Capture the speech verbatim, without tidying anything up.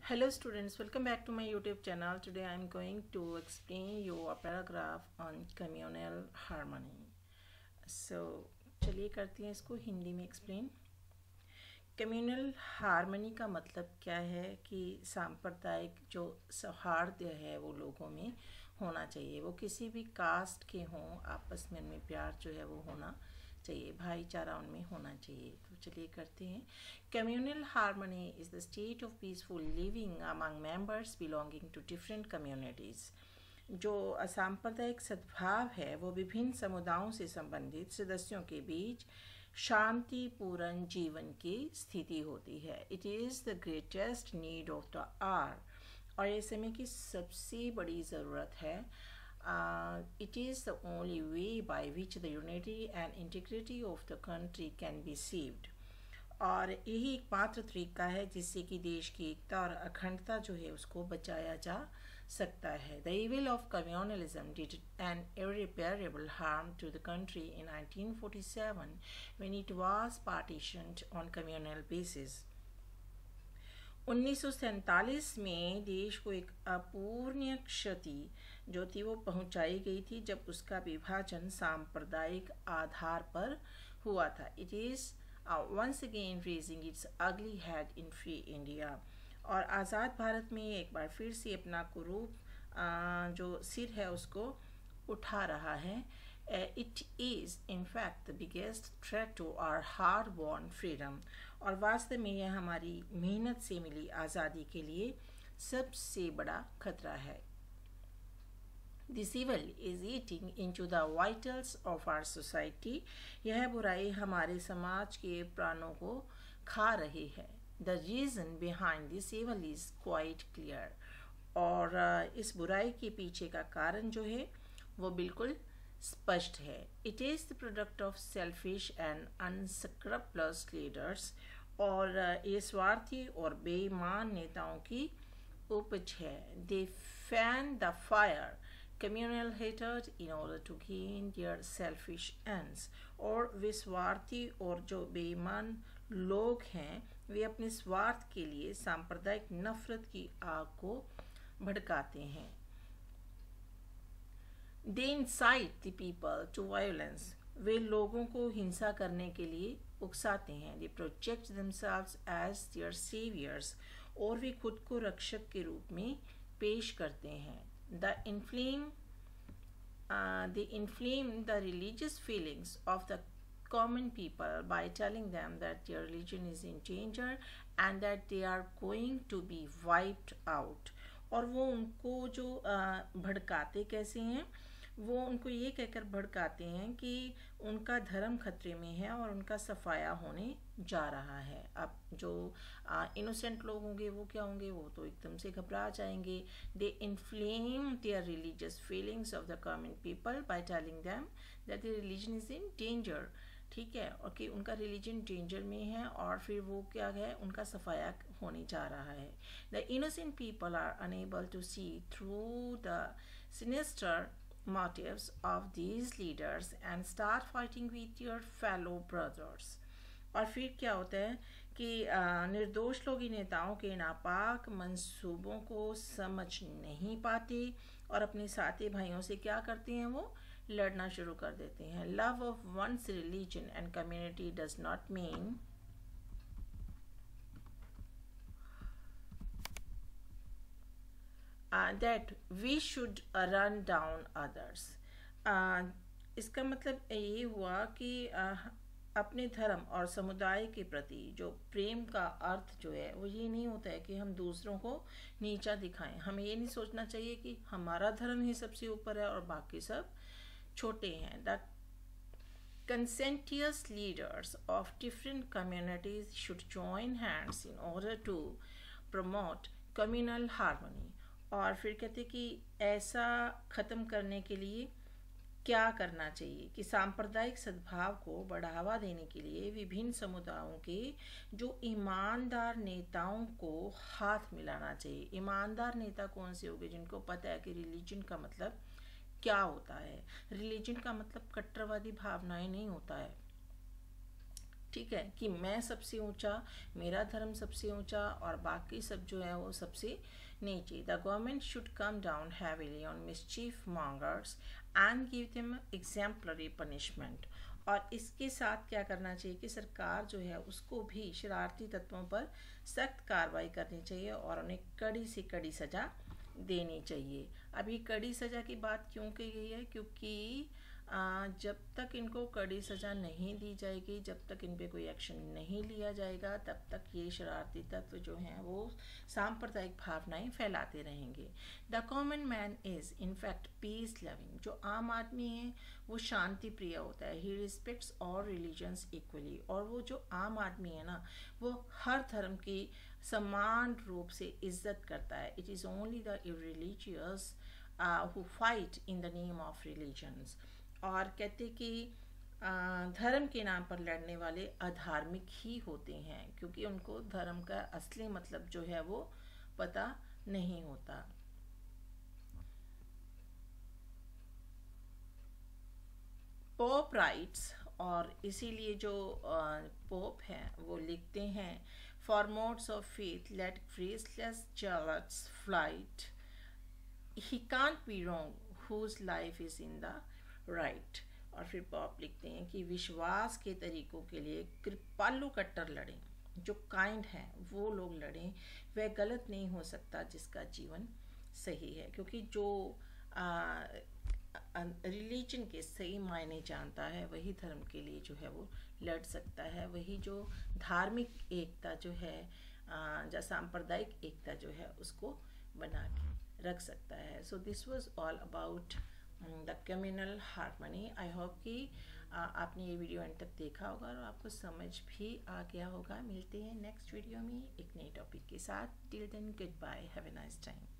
Hello students, welcome back to my YouTube channel. Today I am going to explain you a paragraph on communal harmony. So चलिए करते हैं इसको हिंदी में explain. Communal harmony का मतलब क्या है कि सांप्रदायिक जो सौहार्द है वो लोगों में होना चाहिए। वो किसी भी कास्ट के हों, आपस में उनमें प्यार जो है वो होना चाहिए, भाईचारा उनमें होना चाहिए। तो चलिए करते हैं। Communal harmony is the state of peaceful living among members belonging to different communities. जो असांप्रदायिक सद्भाव है वो विभिन्न समुदायों से संबंधित सदस्यों के बीच शांतिपूर्ण जीवन की स्थिति होती है। It is the greatest need of the hour, और ये समय की सबसे बड़ी ज़रूरत है। It is the only way by which the unity and integrity of the country can be saved. और यही एकमात्र तरीका है जिससे कि देश की एकता और अखंडता जो है उसको बचाया जा सकता है। The evil of communalism did an irreparable harm to the country in nineteen forty-seven when it was partitioned on communal basis. उन्नीस सौ सैंतालीस में देश को एक अपूर्णीय क्षति जो थी वो पहुंचाई गई थी जब उसका विभाजन सांप्रदायिक आधार पर हुआ था। It is once again raising its ugly head in free India. और आज़ाद भारत में एक बार फिर से अपना कुरूप जो सिर है उसको उठा रहा है। It is in fact the biggest threat to our hard born freedom. और वास्तव में यह हमारी मेहनत से मिली आज़ादी के लिए सबसे बड़ा खतरा है। This evil is eating into the vitals of our society. यह बुराई हमारे समाज के प्राणों को खा रही है। The reason behind this evil is quite clear. और इस बुराई के पीछे का कारण जो है वो बिल्कुल स्पष्ट है। It is the product of selfish and unscrupulous leaders. और ये स्वार्थी और बेईमान नेताओं की उपज है। They fan the fire communal hatred in order to gain their selfish ends. और वे स्वार्थी और जो बेईमान लोग हैं वे अपने स्वार्थ के लिए सांप्रदायिक नफरत की आग को भड़काते हैं। They incite the people to violence. वे लोगों को हिंसा करने के लिए उकसाते हैं। They project themselves as their saviors. और वे खुद को रक्षक के रूप में पेश करते हैं। The inflame, uh, they inflame the religious feelings of the common people by telling them that their religion is in danger and that they are going to be wiped out. और वो उनको जो भड़काते कैसे हैं, वो उनको ये कहकर भड़काते हैं कि उनका धर्म खतरे में है और उनका सफाया होने जा रहा है। अब जो इनोसेंट लोग होंगे वो क्या होंगे, वो तो एकदम से घबरा जाएंगे। They inflame their religious feelings of the common people by telling them that the religion is in danger. ठीक है, और कि उनका रिलीजन डेंजर में है और फिर वो क्या है, उनका सफाया होने जा रहा है। The innocent people are unable to see through the sinister motives of these leaders and start fighting with your fellow brothers. और फिर क्या होता है कि निर्दोष लोग इन नेताओं के नापाक मंसूबों को समझ नहीं पाते और अपने साथी भाइयों से क्या करते हैं, वो लड़ना शुरू कर देते हैं। Love of one's religion and community does not mean Uh, that we should uh, run down others. uh, इसका मतलब ये हुआ कि uh, अपने धर्म और समुदाय के प्रति जो प्रेम का अर्थ जो है वो ये नहीं होता है कि हम दूसरों को नीचा दिखाएं। हमें ये नहीं सोचना चाहिए कि हमारा धर्म ही सबसे ऊपर है और बाकी सब छोटे हैं। The conscientious leaders of different communities should join hands in order to promote communal harmony. और फिर कहते कि ऐसा ख़त्म करने के लिए क्या करना चाहिए कि सांप्रदायिक सद्भाव को बढ़ावा देने के लिए विभिन्न समुदायों के जो ईमानदार नेताओं को हाथ मिलाना चाहिए। ईमानदार नेता कौन से होंगे, जिनको पता है कि रिलीजन का मतलब क्या होता है। रिलीजन का मतलब कट्टरवादी भावनाएं नहीं होता है। ठीक है, कि मैं सबसे ऊंचा, मेरा धर्म सबसे ऊंचा और बाकी सब जो है वो सबसे नीचे. The government should come down heavily on mischief mongers and give them exemplary punishment. और इसके साथ क्या करना चाहिए कि सरकार जो है उसको भी शरारती तत्वों पर सख्त कार्रवाई करनी चाहिए और उन्हें कड़ी से कड़ी सज़ा देनी चाहिए. अभी कड़ी सज़ा की बात क्यों की गई है? क्योंकि आ, जब तक इनको कड़ी सज़ा नहीं दी जाएगी, जब तक इन पे कोई एक्शन नहीं लिया जाएगा, तब तक ये शरारती तत्व जो हैं वो सांप्रदायिक भावनाएं फैलाते रहेंगे. The common man is in fact peace loving. जो आम आदमी है वो शांति प्रिय होता है. He respects all religions equally. और वो जो आम आदमी है ना, वो हर धर्म की समान रूप से इज्जत करता है. It is only the irreligious who fight in the name of religions. और कहते कि धर्म के नाम पर लड़ने वाले अधार्मिक ही होते हैं, क्योंकि उनको धर्म का असली मतलब जो है वो पता नहीं होता. पोप राइट्स, और इसीलिए जो पोप हैं वो लिखते हैं, for modes of faith let graceless zealots fight, he can't be wrong whose life is in the right. और फिर पॉप लिखते हैं कि विश्वास के तरीकों के लिए कृपालु कट्टर लड़ें, जो काइंड हैं वो लोग लड़ें. वह गलत नहीं हो सकता जिसका जीवन सही है, क्योंकि जो रिलीजन के सही मायने जानता है वही धर्म के लिए जो है वो लड़ सकता है. वही जो धार्मिक एकता जो है या सांप्रदायिक एकता जो है उसको बना के रख सकता है. So this was all about the communal harmony. I hope कि आपने ये वीडियो एंड तक देखा होगा और आपको समझ भी आ गया होगा. मिलते हैं नेक्स्ट वीडियो में एक नए टॉपिक के साथ. Till then good bye, have a nice time.